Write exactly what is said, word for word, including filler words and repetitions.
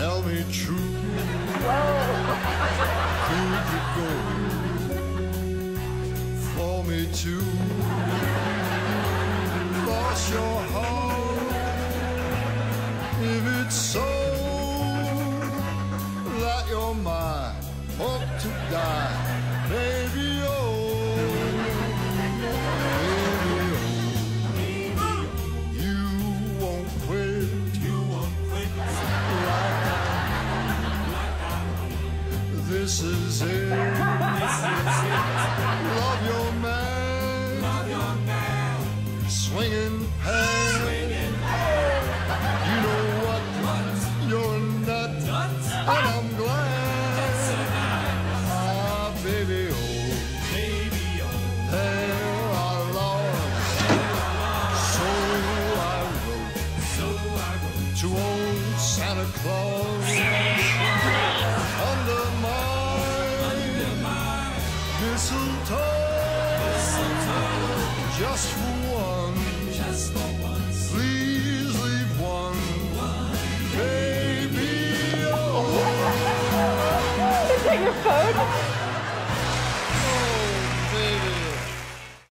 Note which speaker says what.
Speaker 1: tell me true. Could you go for me too? Lost your heart, if it's so that you're mine, hope to die, baby, oh, baby, oh, you won't quit, you won't quit, like I, this is it, this is it, love your man, love your man, swinging hand, swinging hand, you know what, what? You're a nut, nut, and I'm glad. To old Santa Claus, under my mistletoe, just for one, just for once. Please leave one, baby. Oh.
Speaker 2: Is that your phone?